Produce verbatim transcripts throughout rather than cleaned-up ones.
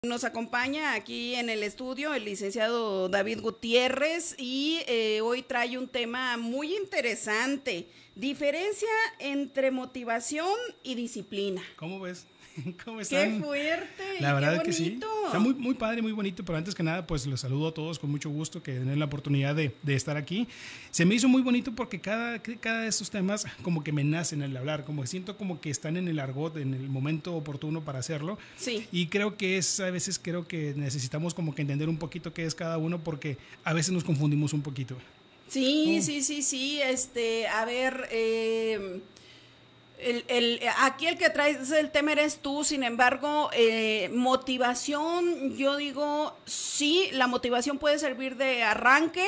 Nos acompaña aquí en el estudio el licenciado David Gutiérrez y eh, hoy trae un tema muy interesante, diferencia entre motivación y disciplina. ¿Cómo ves? ¿Cómo están? ¡Qué fuerte! La verdad qué que sí. Está muy, muy padre, muy bonito, pero antes que nada, pues los saludo a todos con mucho gusto que den la oportunidad de, de estar aquí. Se me hizo muy bonito porque cada, cada de estos temas como que me nacen al hablar, como que siento como que están en el argot, en el momento oportuno para hacerlo. Sí. Y creo que es, a veces creo que necesitamos como que entender un poquito qué es cada uno porque a veces nos confundimos un poquito. Sí, Oh. sí, sí, sí, este, a ver, eh... El, el, aquí el que traes el tema eres tú, sin embargo, eh, motivación, yo digo, sí, la motivación puede servir de arranque,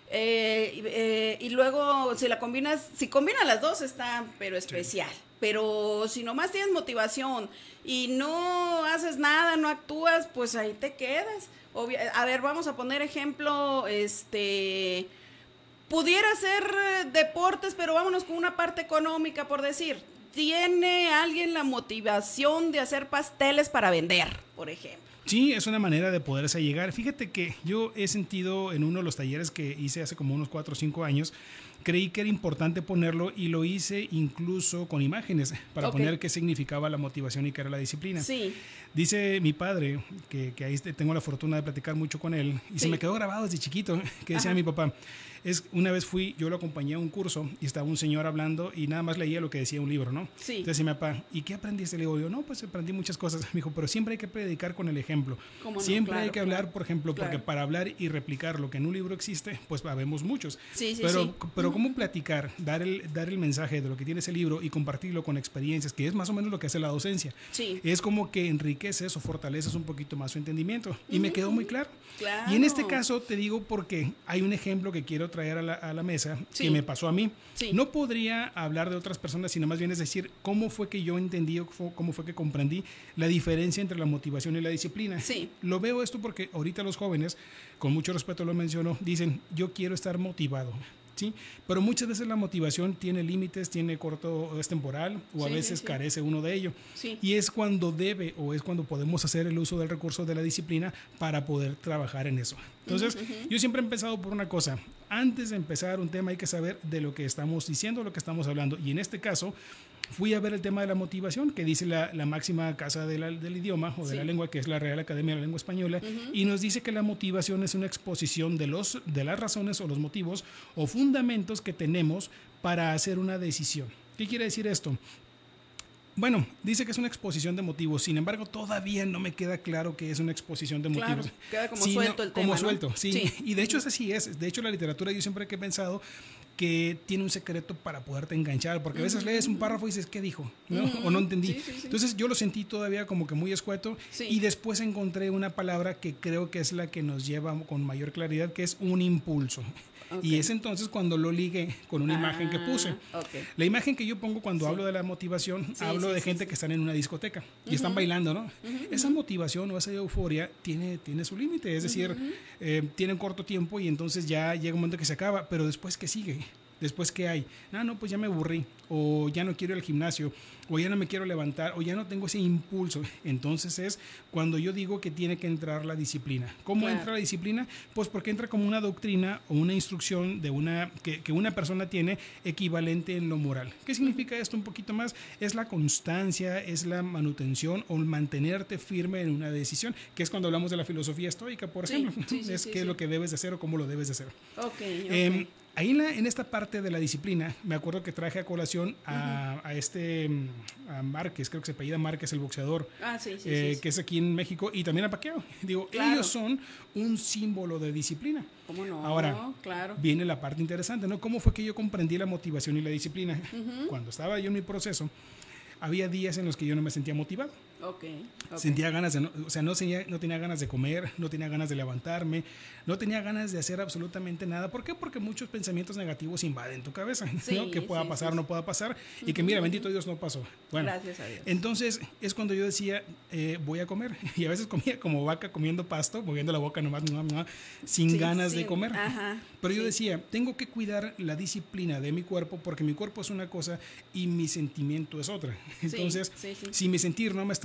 eh, eh, y luego si la combinas, si combinas las dos está, pero especial, sí. Pero si nomás tienes motivación y no haces nada, no actúas, pues ahí te quedas. Obvio, a ver, vamos a poner ejemplo, este... pudiera ser deportes, pero vámonos con una parte económica, por decir. ¿Tiene alguien la motivación de hacer pasteles para vender, por ejemplo? Sí, es una manera de poderse llegar. Fíjate que yo he sentido en uno de los talleres que hice hace como unos cuatro o cinco años, creí que era importante ponerlo y lo hice incluso con imágenes para okay. poner qué significaba la motivación y qué era la disciplina. Sí. Dice mi padre, que, que ahí tengo la fortuna de platicar mucho con él, y sí. se me quedó grabado desde chiquito, que decía Ajá. mi papá, es una vez fui, yo lo acompañé a un curso y estaba un señor hablando y nada más leía lo que decía un libro, ¿no? Sí. Entonces mi papá, ¿y qué aprendiste? Le digo yo, no, pues aprendí muchas cosas. Me dijo, pero siempre hay que predicar con el ejemplo. ¿Cómo no? Siempre Claro, hay que hablar, claro, por ejemplo, claro. porque para hablar y replicar lo que en un libro existe, pues habemos muchos. Sí, sí, pero, sí. Pero cómo platicar, dar el, dar el mensaje de lo que tiene ese libro y compartirlo con experiencias, que es más o menos lo que hace la docencia. Sí. Es como que enriqueces o fortaleces un poquito más su entendimiento. Y uh-huh. me quedó muy claro. Claro. Y en este caso te digo porque hay un ejemplo que quiero traer a la, a la mesa sí. que me pasó a mí. Sí. No podría hablar de otras personas, sino más bien es decir, cómo fue que yo entendí o cómo fue que comprendí la diferencia entre la motivación y la disciplina. Sí. Lo veo esto porque ahorita los jóvenes, con mucho respeto lo menciono, dicen, yo quiero estar motivado. ¿Sí? Pero muchas veces la motivación tiene límites, tiene corto, es temporal o sí, a veces sí, sí. carece uno de ello. Sí. Y es cuando debe o es cuando podemos hacer el uso del recurso de la disciplina para poder trabajar en eso. Entonces, uh-huh, uh-huh. yo siempre he empezado por una cosa. Antes de empezar un tema hay que saber de lo que estamos diciendo, lo que estamos hablando. Y en este caso, fui a ver el tema de la motivación, que dice la, la máxima casa de la, del idioma o de sí. la lengua, que es la Real Academia de la Lengua Española, uh-huh. y nos dice que la motivación es una exposición de, los, de las razones o los motivos o fundamentos que tenemos para hacer una decisión. ¿Qué quiere decir esto? Bueno, dice que es una exposición de motivos, sin embargo, todavía no me queda claro que es una exposición de motivos. Claro, queda como sí, suelto no, el tema, Como ¿no? suelto, sí. sí. Y de hecho es así es. De hecho, la literatura yo siempre he pensado que tiene un secreto para poderte enganchar, porque a veces uh-huh. lees un párrafo y dices, ¿qué dijo? ¿No? Uh-huh. O no entendí. Sí, sí, sí. Entonces yo lo sentí todavía como que muy escueto sí. y después encontré una palabra que creo que es la que nos lleva con mayor claridad, que es un impulso. Okay. Y es entonces cuando lo ligué con una ah, imagen que puse. Okay. La imagen que yo pongo cuando sí. hablo de la motivación, sí, hablo sí, de gente sí, que están en una discoteca y uh-huh. están bailando, ¿no? Uh-huh. Esa motivación o esa euforia tiene, tiene su límite, es decir, uh-huh. eh, tiene un corto tiempo y entonces ya llega un momento que se acaba, pero después, ¿qué sigue? Después, ¿qué hay? No, no, pues ya me aburrí, o ya no quiero ir al gimnasio, o ya no me quiero levantar, o ya no tengo ese impulso. Entonces es cuando yo digo que tiene que entrar la disciplina. ¿Cómo claro. entra la disciplina? Pues porque entra como una doctrina o una instrucción de una, que, que una persona tiene equivalente en lo moral. ¿Qué significa esto un poquito más? Es la constancia, es la manutención o mantenerte firme en una decisión, que es cuando hablamos de la filosofía estoica, por sí, ejemplo. Sí, sí, es sí, qué sí. es lo que debes de hacer o cómo lo debes de hacer. Okay, okay. Eh, Ahí en, la, en esta parte de la disciplina, me acuerdo que traje a colación a, uh-huh. a este a Márquez, creo que se apellida Márquez, el boxeador, ah, sí, sí, eh, sí, sí. que es aquí en México, y también a Pacquiao. Digo, claro. ellos son un símbolo de disciplina. ¿Cómo no? Ahora, claro. viene la parte interesante, ¿no? ¿Cómo fue que yo comprendí la motivación y la disciplina? Uh-huh. Cuando estaba yo en mi proceso, había días en los que yo no me sentía motivado. Okay, okay. Sentía ganas de, no, o sea, no tenía, no tenía ganas de comer, no tenía ganas de levantarme, no tenía ganas de hacer absolutamente nada. ¿Por qué? Porque muchos pensamientos negativos invaden tu cabeza, sí, ¿no? Que pueda sí, pasar, sí, no pueda pasar, uh-huh. y que mira, bendito Dios, no pasó. Bueno, gracias a Dios. Entonces es cuando yo decía, eh, voy a comer, y a veces comía como vaca comiendo pasto, moviendo la boca nomás, no, no, sin sí, ganas sí, de comer. Ajá, Pero yo sí. decía, tengo que cuidar la disciplina de mi cuerpo, porque mi cuerpo es una cosa y mi sentimiento es otra. Entonces, sí, sí, sí. si mi sentir no me está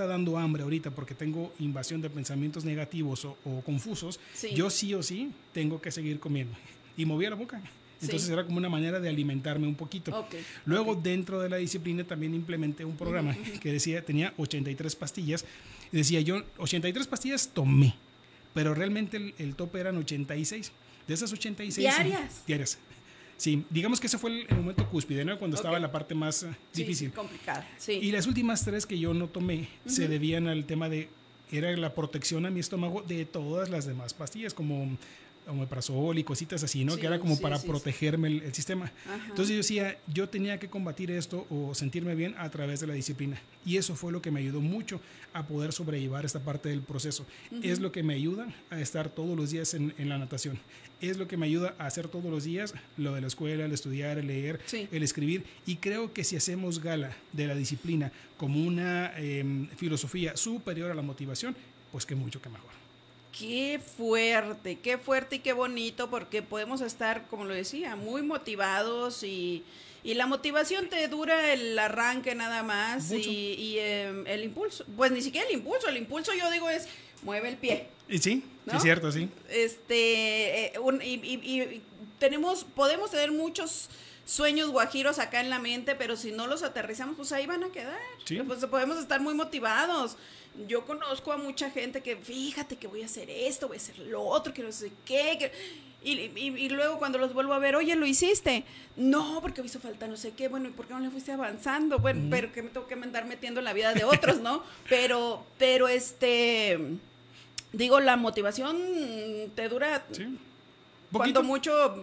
está dando hambre ahorita porque tengo invasión de pensamientos negativos o, o confusos, sí. yo sí o sí tengo que seguir comiendo. Y movía la boca. Entonces sí. era como una manera de alimentarme un poquito. Okay. Luego okay. dentro de la disciplina también implementé un programa uh-huh. que decía, tenía ochenta y tres pastillas. Y decía yo, ochenta y tres pastillas tomé, pero realmente el, el tope eran ochenta y seis. De esas ochenta y seis... ¿Diarias? Diarias. Sí, digamos que ese fue el, el momento cúspide, ¿no? Cuando okay. estaba la parte más uh, difícil. Sí, complicada. Sí. Y las últimas tres que yo no tomé uh-huh. se debían al tema de, era la protección a mi estómago de todas las demás pastillas, como omeprazol y cositas así, ¿no? Sí, que era como sí, para sí, protegerme sí. El, el sistema. Ajá. Entonces yo decía, yo tenía que combatir esto o sentirme bien a través de la disciplina. Y eso fue lo que me ayudó mucho a poder sobrellevar esta parte del proceso. Uh-huh. Es lo que me ayuda a estar todos los días en, en la natación. Es lo que me ayuda a hacer todos los días lo de la escuela, el estudiar, el leer, sí. el escribir. Y creo que si hacemos gala de la disciplina como una eh, filosofía superior a la motivación, pues que mucho que mejor. Qué fuerte, qué fuerte y qué bonito, porque podemos estar, como lo decía, muy motivados y, y la motivación te dura el arranque nada más y, y eh, el impulso, pues ni siquiera el impulso, el impulso yo digo es mueve el pie. Y sí, ¿no? Sí, es cierto, sí. Este, eh, un, y, y, y tenemos, podemos tener muchos sueños guajiros acá en la mente, pero si no los aterrizamos, pues ahí van a quedar. Sí. Pues podemos estar muy motivados. Yo conozco a mucha gente que, fíjate que voy a hacer esto, voy a hacer lo otro, que no sé qué. Que, y, y, y luego cuando los vuelvo a ver, oye, ¿lo hiciste? No, porque me hizo falta no sé qué. Bueno, ¿y por qué no le fuiste avanzando? Bueno, uh-huh. pero que me tengo que andar metiendo en la vida de otros, ¿no? pero, pero este, digo, la motivación te dura, sí. cuando mucho,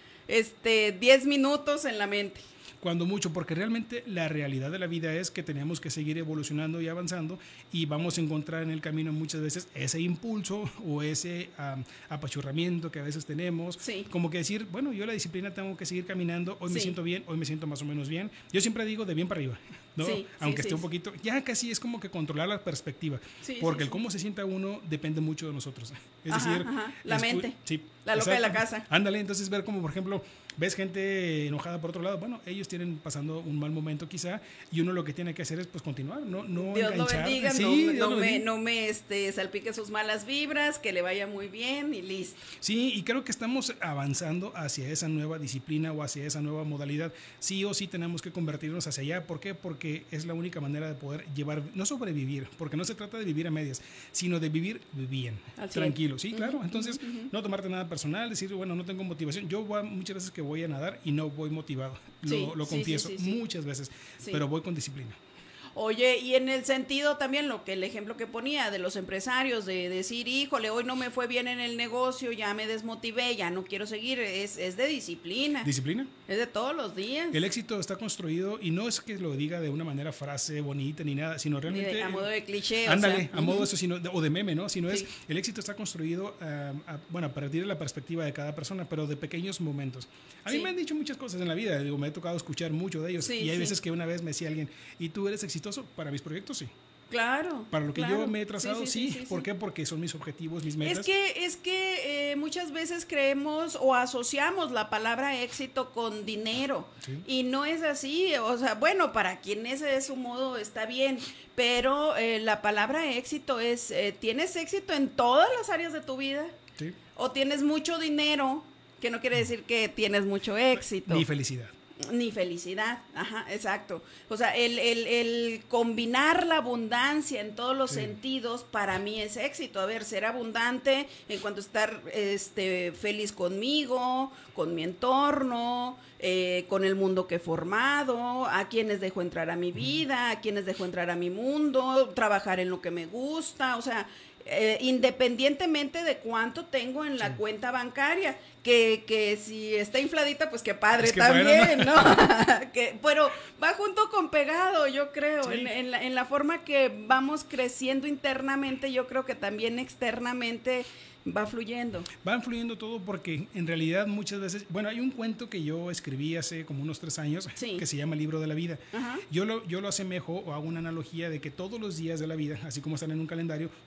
este, diez minutos en la mente. Cuando mucho, porque realmente la realidad de la vida es que tenemos que seguir evolucionando y avanzando y vamos a encontrar en el camino muchas veces ese impulso o ese um, apachurramiento que a veces tenemos, sí. como que decir, bueno, yo la disciplina tengo que seguir caminando, hoy sí. me siento bien, hoy me siento más o menos bien. Yo siempre digo de bien para arriba, ¿no? Sí, aunque sí, esté sí, un poquito, ya casi es como que controlar la perspectiva, sí, porque sí, el cómo sí. se sienta uno depende mucho de nosotros. Es ajá, decir, ajá. la mente, sí, la loca exacto. de la casa. Ándale, entonces ver como por ejemplo, ves gente enojada por otro lado, bueno, ellos tienen pasando un mal momento quizá y uno lo que tiene que hacer es pues continuar, no, no Dios enganchar. Lo bendiga, sí, no, Dios no, lo bendiga. me, no me este, salpique sus malas vibras, que le vaya muy bien y listo. Sí, y creo que estamos avanzando hacia esa nueva disciplina o hacia esa nueva modalidad. Sí o sí tenemos que convertirnos hacia allá. ¿Por qué? Porque es la única manera de poder llevar, no sobrevivir, porque no se trata de vivir a medias, sino de vivir bien, Al tranquilo. Sí, uh-huh, claro. Entonces, uh-huh, uh-huh. no tomarte nada personal, decir, bueno, no tengo motivación. Yo voy, muchas veces que voy a nadar y no voy motivado. Lo, sí, lo confieso sí, sí, sí, sí. muchas veces, sí. pero voy con disciplina. Oye, y en el sentido también, lo que el ejemplo que ponía de los empresarios, de decir, híjole, hoy no me fue bien en el negocio, ya me desmotivé, ya no quiero seguir, es, es de disciplina. ¿Disciplina? Es de todos los días. El éxito está construido, y no es que lo diga de una manera frase bonita ni nada, sino realmente... Ni de, a modo de cliché. Ándale, o sea, a modo uh-huh. eso, sino, o de meme, ¿no? Sino sí. es, el éxito está construido, uh, a, bueno, a partir de la perspectiva de cada persona, pero de pequeños momentos. A sí. mí me han dicho muchas cosas en la vida, digo, me ha tocado escuchar mucho de ellos, sí, y hay sí. veces que una vez me decía alguien, ¿y tú eres exitoso? Para mis proyectos, sí. Claro. Para lo que claro. yo me he trazado, sí. sí, sí, sí ¿Por sí. qué? Porque son mis objetivos, mis metas. Es que, es que eh, muchas veces creemos o asociamos la palabra éxito con dinero. Sí. Y no es así. O sea, bueno, para quien ese es su modo está bien. Pero eh, la palabra éxito es, eh, ¿tienes éxito en todas las áreas de tu vida? Sí. O tienes mucho dinero, que no quiere decir que tienes mucho éxito. Ni felicidad. Ni felicidad, ajá, exacto. O sea, el, el, el combinar la abundancia en todos los sí. sentidos para mí es éxito. A ver, ser abundante en cuanto a estar este, feliz conmigo, con mi entorno, eh, con el mundo que he formado, a quienes dejo entrar a mi vida, a quienes dejo entrar a mi mundo, trabajar en lo que me gusta, o sea... Eh, independientemente de cuánto tengo en la sí. cuenta bancaria, que, que si está infladita, pues qué padre es que también, bueno. ¿no? que, pero va junto con pegado, yo creo, sí. en, en, la, en la forma que vamos creciendo internamente, yo creo que también externamente va fluyendo. Va fluyendo todo porque en realidad muchas veces, bueno, hay un cuento que yo escribí hace como unos tres años sí. que se llama El Libro de la Vida. Yo lo, yo lo asemejo o hago una analogía de que todos los días de la vida, así como están en un calendario, son una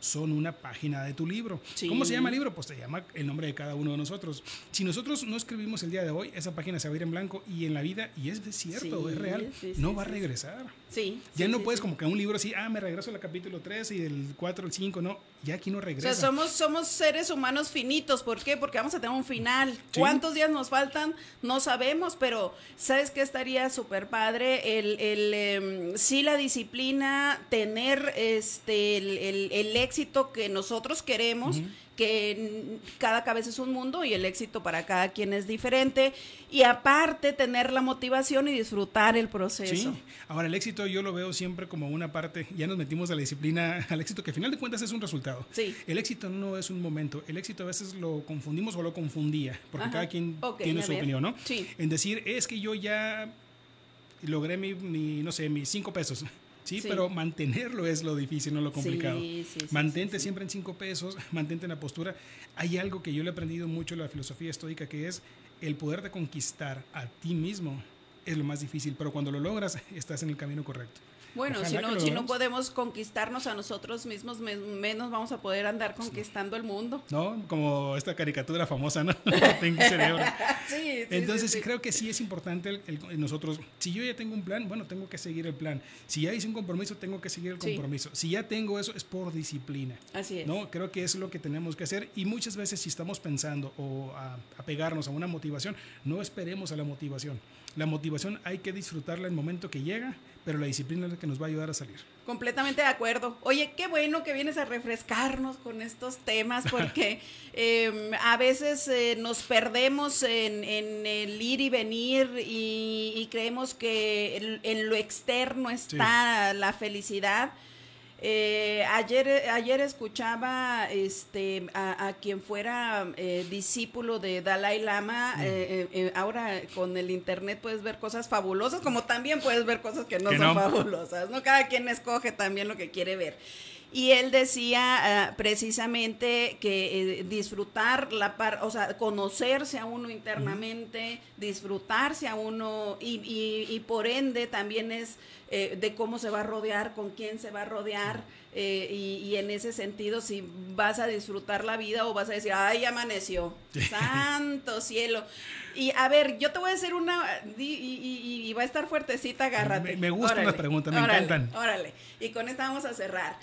una página de tu libro. Sí. ¿Cómo se llama el libro? Pues se llama el nombre de cada uno de nosotros. Si nosotros no escribimos el día de hoy, esa página se va a ir en blanco y en la vida, y es cierto, Sí, es real, sí, sí, no sí, va a sí. regresar. Sí. Ya sí, no sí, puedes sí. como que un libro así, ah, me regreso al capítulo tres y del cuatro al cinco, no, ya aquí no O regresa. sea, somos, somos seres humanos finitos. ¿Por qué? Porque vamos a tener un final. Sí. ¿Cuántos días nos faltan? No sabemos, pero ¿sabes qué estaría súper padre? El, el, eh, sí, la disciplina, tener este el, el, el éxito que nosotros queremos, uh-huh. que cada cabeza es un mundo y el éxito para cada quien es diferente. Y aparte, tener la motivación y disfrutar el proceso. Sí. Ahora, el éxito yo lo veo siempre como una parte, ya nos metimos a la disciplina, al éxito, que al final de cuentas es un resultado. Sí. El éxito no es un momento, el éxito a veces lo confundimos o lo confundía, porque Ajá. cada quien okay, tiene su ver. opinión, ¿no? Sí. En decir, es que yo ya logré mi, mi no sé, mis cinco pesos. Sí, sí, pero mantenerlo es lo difícil, no lo complicado. Sí, sí, sí, mantente sí, sí. siempre en cinco pesos, mantente en la postura. Hay algo que yo le he aprendido mucho en la filosofía estoica, que es el poder de conquistar a ti mismo es lo más difícil, pero cuando lo logras, estás en el camino correcto. Bueno, si no, si no podemos conquistarnos a nosotros mismos, menos vamos a poder andar conquistando el mundo. No, como esta caricatura famosa, ¿no? Tengo cerebro. Sí, sí, Entonces, sí, sí. creo que sí es importante el, el, nosotros, si yo ya tengo un plan, bueno, tengo que seguir el plan. Si ya hice un compromiso, tengo que seguir el compromiso. Sí. Si ya tengo eso, es por disciplina. Así es. ¿No? Creo que es lo que tenemos que hacer, y muchas veces si estamos pensando o a, a pegarnos a una motivación, no esperemos a la motivación. La motivación hay que disfrutarla en el momento que llega, pero la disciplina es la que nos va a ayudar a salir. Completamente de acuerdo. Oye, qué bueno que vienes a refrescarnos con estos temas, porque eh, a veces eh, nos perdemos en, en el ir y venir y, y creemos que en, en lo externo está sí. la felicidad. Eh, ayer, ayer escuchaba este, a, a quien fuera eh, discípulo de Dalai Lama. Mm. eh, eh, ahora con el internet puedes ver cosas fabulosas, como también puedes ver cosas que no que son no. fabulosas, ¿no? Cada quien escoge también lo que quiere ver. Y él decía uh, precisamente que eh, disfrutar la par, o sea, conocerse a uno internamente, uh-huh. disfrutarse a uno y, y, y por ende también es eh, de cómo se va a rodear, con quién se va a rodear, eh, y, y en ese sentido si vas a disfrutar la vida o vas a decir, ay, amaneció, santo cielo. Y a ver, yo te voy a hacer una, y, y, y va a estar fuertecita, agárrate. Me, me gustan órale, las preguntas, me órale, encantan. Órale, y con esta vamos a cerrar.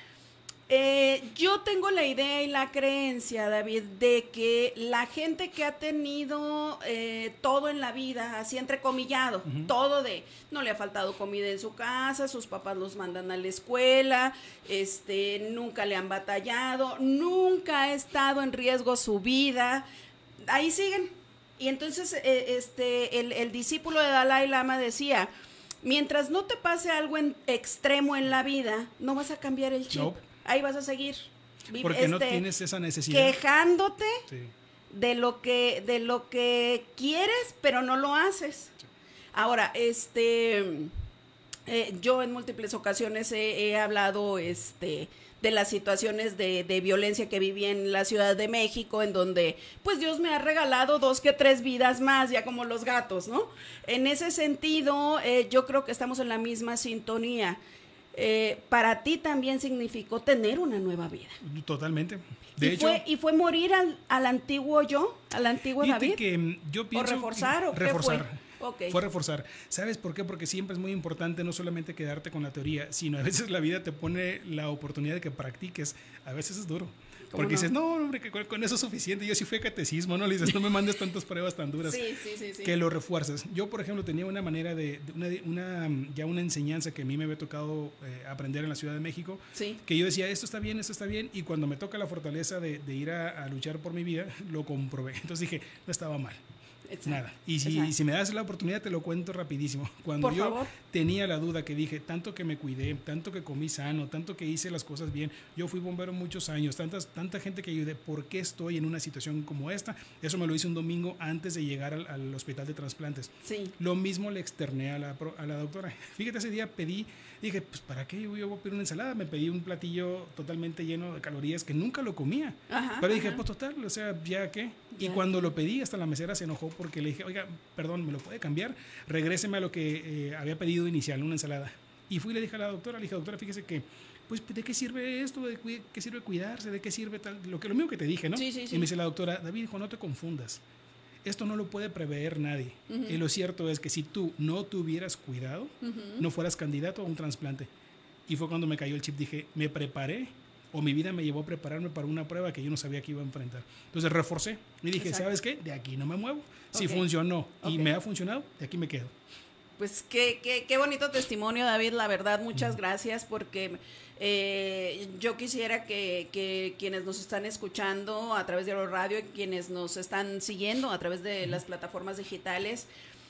Eh, yo tengo la idea y la creencia, David, de que la gente que ha tenido eh, todo en la vida, así entrecomillado, uh-huh. todo de, no le ha faltado comida en su casa, sus papás los mandan a la escuela, este, nunca le han batallado, nunca ha estado en riesgo su vida, ahí siguen. Y entonces eh, este, el, el discípulo de Dalai Lama decía, mientras no te pase algo en, extremo en la vida, no vas a cambiar el chip. Nope. Ahí vas a seguir. Porque este, no tienes esa necesidad. Quejándote sí. de lo que de lo que quieres, pero no lo haces. Sí. Ahora, este, eh, yo en múltiples ocasiones he, he hablado, este, de las situaciones de, de violencia que viví en la Ciudad de México, en donde, pues Dios me ha regalado dos que tres vidas más, ya como los gatos, ¿no? En ese sentido, eh, yo creo que estamos en la misma sintonía. Eh, para ti también significó tener una nueva vida. Totalmente. De ¿Y, hecho, fue, ¿Y fue morir al, al antiguo yo, al antiguo David? Que yo pienso ¿O reforzar? ¿O reforzar. qué fue? Okay. Fue reforzar. ¿Sabes por qué? Porque siempre es muy importante no solamente quedarte con la teoría, sino a veces la vida te pone la oportunidad de que practiques. A veces es duro. Porque no? dices, no, hombre, que con eso es suficiente. Yo sí fui a catecismo, ¿no? Le dices, no me mandes tantas pruebas tan duras. Sí, sí, sí, sí. Que lo refuerces. Yo, por ejemplo, tenía una manera de, de una, una, ya una enseñanza que a mí me había tocado eh, aprender en la Ciudad de México. Sí. Que yo decía, esto está bien, esto está bien. Y cuando me toca la fortaleza de, de ir a, a luchar por mi vida, lo comprobé. Entonces dije, no estaba mal. Exacto. Nada. Y si, si me das la oportunidad, te lo cuento rapidísimo. Cuando Por yo favor. tenía la duda, que dije, tanto que me cuidé, tanto que comí sano, tanto que hice las cosas bien, yo fui bombero muchos años, tantas, tanta gente que ayudé, ¿por qué estoy en una situación como esta? Eso me lo hice un domingo antes de llegar al, al hospital de trasplantes. Sí. Lo mismo le externé a la, a la doctora. Fíjate, ese día pedí, dije, pues ¿para qué yo voy a pedir una ensalada? Me pedí un platillo totalmente lleno de calorías que nunca lo comía. Ajá, Pero dije, ajá. pues total, o sea, ¿ya qué? Ya. Y cuando lo pedí, hasta la mesera se enojó porque le dije, oiga, perdón, ¿me lo puede cambiar? Regréseme a lo que eh, había pedido inicial, una ensalada. Y fui y le dije a la doctora, le dije, doctora, fíjese que pues ¿de qué sirve esto? ¿De qué sirve cuidarse? ¿De qué sirve tal? Lo, que, lo mismo que te dije, ¿no? Sí, sí, sí. Y me dice la doctora, David, hijo, no te confundas. Esto no lo puede prever nadie. Uh-huh. Y lo cierto es que si tú no tuvieras cuidado, uh-huh. no fueras candidato a un trasplante. Y fue cuando me cayó el chip. Dije, me preparé, o mi vida me llevó a prepararme para una prueba que yo no sabía que iba a enfrentar. Entonces reforcé y dije, exacto, ¿sabes qué? De aquí no me muevo. Si okay. funcionó y okay. me ha funcionado, de aquí me quedo. Pues qué, qué, qué bonito testimonio, David, la verdad, muchas gracias, porque eh, yo quisiera que, que quienes nos están escuchando a través de la radio y quienes nos están siguiendo a través de las plataformas digitales,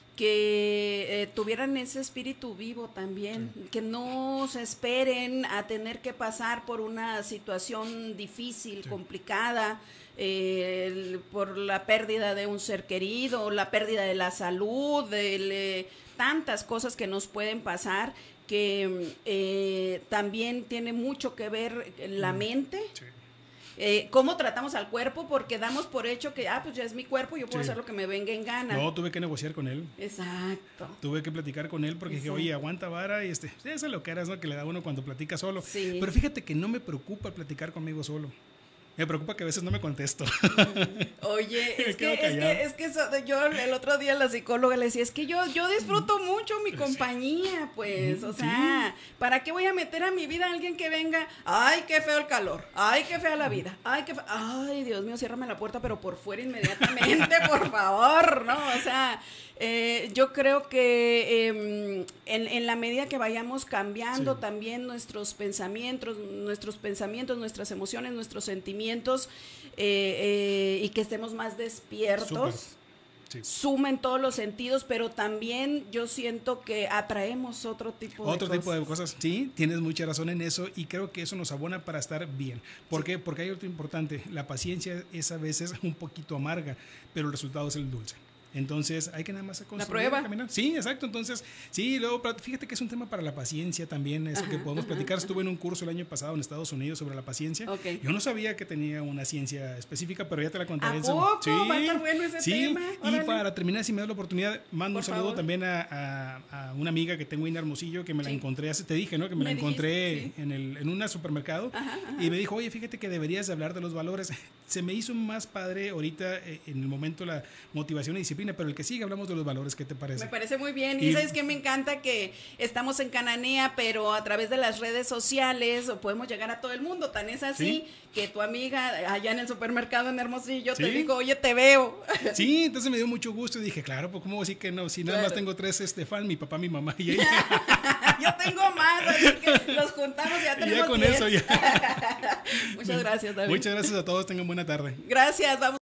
que eh, tuvieran ese espíritu vivo también, sí. que no se esperen a tener que pasar por una situación difícil, sí. complicada, eh, el, por la pérdida de un ser querido, la pérdida de la salud, el, eh, tantas cosas que nos pueden pasar, que eh, también tiene mucho que ver la mente. Sí. Eh, cómo tratamos al cuerpo, porque damos por hecho que, ah, pues ya es mi cuerpo, yo puedo sí. hacer lo que me venga en gana. No, tuve que negociar con él. Exacto. Tuve que platicar con él porque Exacto. dije, oye, aguanta vara, y este, eso es lo que eras, ¿no? Que le da uno cuando platica solo. Sí. Pero fíjate que no me preocupa platicar conmigo solo. Me preocupa que a veces no me contesto. Oye, es que, es que, es que eso, yo el otro día la psicóloga le decía, es que yo, yo disfruto mucho mi compañía, pues, o sea, sí. ¿para qué voy a meter a mi vida a alguien que venga? Ay, qué feo el calor, ay, qué fea la vida, ay, qué feo, ay, Dios mío, ciérrame la puerta, pero por fuera inmediatamente, por favor, ¿no? O sea, eh, yo creo que eh, en, en la medida que vayamos cambiando sí. también nuestros pensamientos, nuestros pensamientos, nuestras emociones, nuestros sentimientos, eh, eh, y que estemos más despiertos, sí. sumen todos los sentidos, pero también yo siento que atraemos otro tipo de otro cosas. tipo de cosas, sí, tienes mucha razón en eso, y creo que eso nos abona para estar bien. ¿Por sí. qué? Porque hay otro importante, la paciencia es a veces un poquito amarga, pero el resultado es el dulce. Entonces hay que nada más construir, la prueba. Caminar. Sí, exacto. Entonces, sí, luego fíjate que es un tema para la paciencia también, eso ajá, que podemos ajá, platicar. Estuve en un curso el año pasado en Estados Unidos sobre la paciencia. Okay. Yo no sabía que tenía una ciencia específica, pero ya te la contaré. ¿A poco? Sí, va a estar bueno ese sí. tema. Órale. Y para terminar, si me das la oportunidad, mando Por un saludo favor. también a, a, a una amiga que tengo en Hermosillo, que me sí. la encontré hace, te dije, ¿no? Que me, me la encontré dijiste, sí. en, el, en un supermercado, ajá, ajá. y me dijo, oye, fíjate que deberías de hablar de los valores. Se me hizo más padre ahorita, eh, en el momento, la motivación y disciplina, pero el que sigue hablamos de los valores. ¿Qué te parece? Me parece muy bien. Y, y sabes que me encanta que estamos en Cananea, pero a través de las redes sociales o podemos llegar a todo el mundo. Tan es así ¿sí? que tu amiga allá en el supermercado en Hermosillo ¿sí? te dijo, oye, te veo. Sí, entonces me dio mucho gusto y dije, claro, pues cómo decir que no, si nada claro. más tengo tres este, fans, mi papá, mi mamá y ella. Yo tengo más, así que los juntamos y ya tenemos y ya con diez. Eso ya. Muchas gracias, David. Muchas gracias a todos, tengan buena tarde. Gracias, vamos.